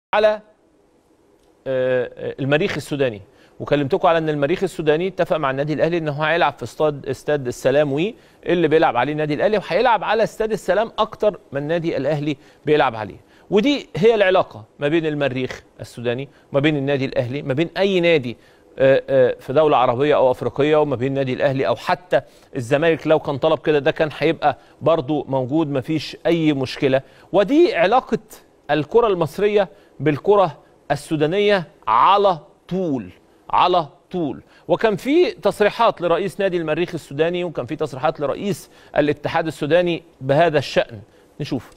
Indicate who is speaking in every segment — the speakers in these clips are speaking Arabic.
Speaker 1: على المريخ السوداني، وكلمتكم على ان المريخ السوداني اتفق مع النادي الاهلي ان هو هيلعب في استاد السلام اللي بيلعب عليه النادي الاهلي، وهيلعب على استاد السلام اكتر من النادي الاهلي بيلعب عليه. ودي هي العلاقه ما بين المريخ السوداني وما بين النادي الاهلي، ما بين اي نادي في دوله عربيه او افريقيه، وما بين النادي الاهلي او حتى الزمالك لو كان طلب كده ده كان هيبقى برضو موجود، ما فيش اي مشكله. ودي علاقه الكره المصريه بالكره السودانيه على طول. وكان في تصريحات لرئيس نادي المريخ السوداني، وكان في تصريحات لرئيس الاتحاد السوداني بهذا الشأن. نشوف.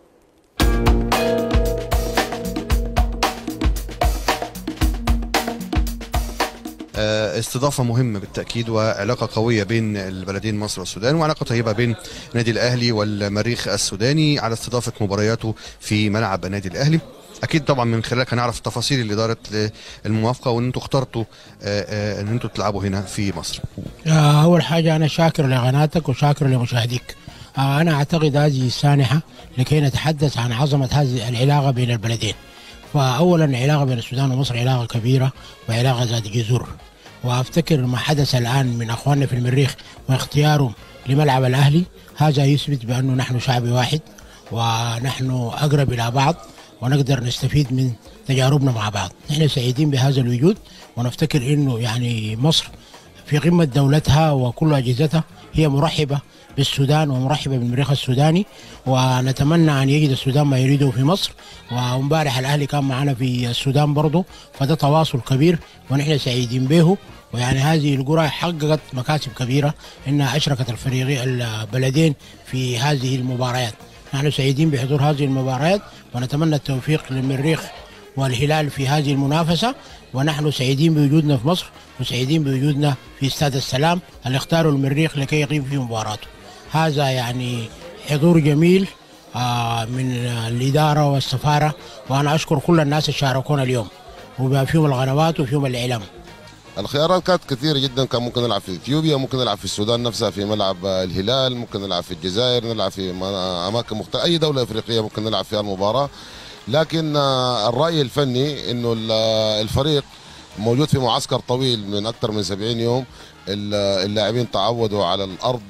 Speaker 2: استضافة مهمة بالتأكيد، وعلاقة قوية بين البلدين مصر والسودان، وعلاقة طيبة بين النادي الأهلي والمريخ السوداني على استضافة مبارياته في ملعب النادي الأهلي. اكيد طبعا من خلالك هنعرف التفاصيل اللي دارت للموافقه وان انتم اخترتوا ان انتم تلعبوا هنا في مصر.
Speaker 3: اول حاجه انا شاكر لقناتك وشاكر لمشاهديك. انا اعتقد هذه سانحه لكي نتحدث عن عظمه هذه العلاقه بين البلدين. فاولا العلاقه بين السودان ومصر علاقه كبيره وعلاقه ذات جذور، وافتكر ما حدث الان من اخواننا في المريخ واختيارهم لملعب الاهلي هذا يثبت بانه نحن شعب واحد ونحن اقرب الى بعض ونقدر نستفيد من تجاربنا مع بعض. نحن سعيدين بهذا الوجود، ونفتكر انه يعني مصر في قمة دولتها وكل اجهزتها هي مرحبة بالسودان ومرحبة بالمريخ السوداني، ونتمنى ان يجد السودان ما يريده في مصر. وامبارح الاهلي كان معنا في السودان برضه، فده تواصل كبير ونحن سعيدين به. ويعني هذه القرى حققت مكاسب كبيرة انها اشركت البلدين في هذه المباريات. نحن سعيدين بحضور هذه المباريات ونتمنى التوفيق للمريخ والهلال في هذه المنافسة، ونحن سعيدين بوجودنا في مصر وسعيدين بوجودنا في استاد السلام اللي اختاروا المريخ لكي يقيم فيه مباراته. هذا يعني حضور جميل من الإدارة والسفارة، وأنا أشكر كل الناس اللي شاركونا اليوم وبما فيهم القنوات وفيهم الإعلام.
Speaker 4: الخيارات كانت كثيرة جدا، كان ممكن نلعب في اثيوبيا، ممكن نلعب في السودان نفسها في ملعب الهلال، ممكن نلعب في الجزائر، نلعب في اماكن مختلفة، اي دولة افريقية ممكن نلعب فيها المباراة. لكن الرأي الفني انه الفريق موجود في معسكر طويل من اكثر من 70 يوم، اللاعبين تعودوا على الارض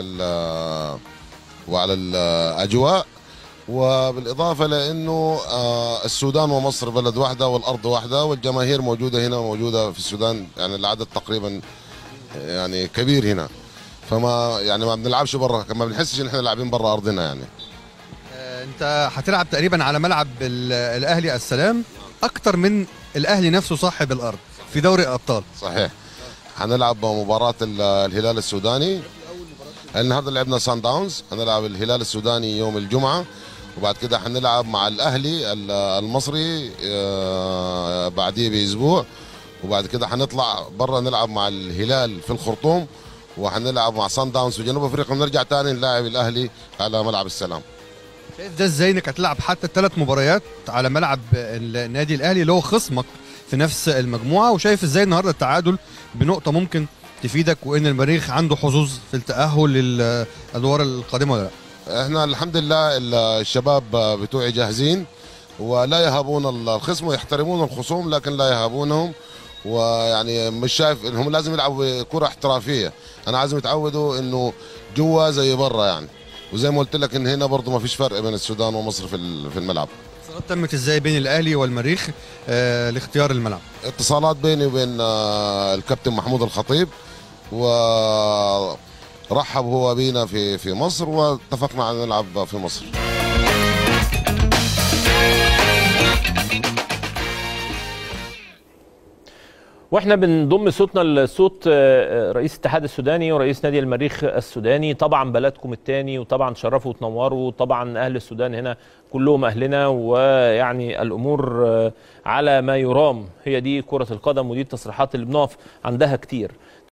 Speaker 4: وعلى الاجواء، وبالإضافة لأنه السودان ومصر بلد واحدة والأرض واحدة، والجماهير موجودة هنا وموجودة في السودان، يعني العدد تقريبا يعني كبير هنا، فما يعني ما بنلعبش برا، ما بنحسش إن إحنا لاعبين برا أرضنا يعني.
Speaker 2: أنت هتلعب تقريبا على ملعب الأهلي السلام أكتر من الأهلي نفسه صاحب الأرض في دوري الأبطال.
Speaker 4: صحيح. هنلعب مباراة الهلال السوداني. النهارده لعبنا سان داونز، هنلعب الهلال السوداني يوم الجمعة، وبعد كده هنلعب مع الأهلي المصري بعديه بأسبوع، وبعد كده هنطلع برا نلعب مع الهلال في الخرطوم، وهنلعب مع سان داونز في جنوب أفريقيا، ونرجع تاني نلاعب الأهلي على ملعب السلام.
Speaker 2: شايف ده ازاي انك هتلعب حتى 3 مباريات على ملعب النادي الأهلي اللي هو خصمك في نفس المجموعة، وشايف ازاي النهارده التعادل بنقطة ممكن تفيدك، وان المريخ عنده حظوظ في التأهل للأدوار القادمة ولا لا؟
Speaker 4: احنا الحمد لله الشباب بتوعي جاهزين ولا يهابون الخصم ويحترمون الخصوم، لكن لا يهابونهم، ويعني مش شايف انهم لازم يلعبوا كرة احترافية. انا عايزهم يتعودوا انه جوا زي برا يعني، وزي ما قلت لك ان هنا برضه ما فيش فرق بين السودان ومصر في الملعب.
Speaker 2: اتصالات تمت ازاي بين الاهلي والمريخ لاختيار الملعب؟
Speaker 4: اتصالات بيني وبين الكابتن محمود الخطيب، ورحب هو بينا في مصر، واتفقنا على نلعب في مصر.
Speaker 1: واحنا بنضم صوتنا لصوت رئيس الاتحاد السوداني ورئيس نادي المريخ السوداني. طبعا بلدكم الثاني، وطبعا تشرفوا وتنوروا، طبعا اهل السودان هنا كلهم اهلنا، ويعني الامور على ما يرام. هي دي كرة القدم، ودي التصريحات اللي بنقف عندها كتير.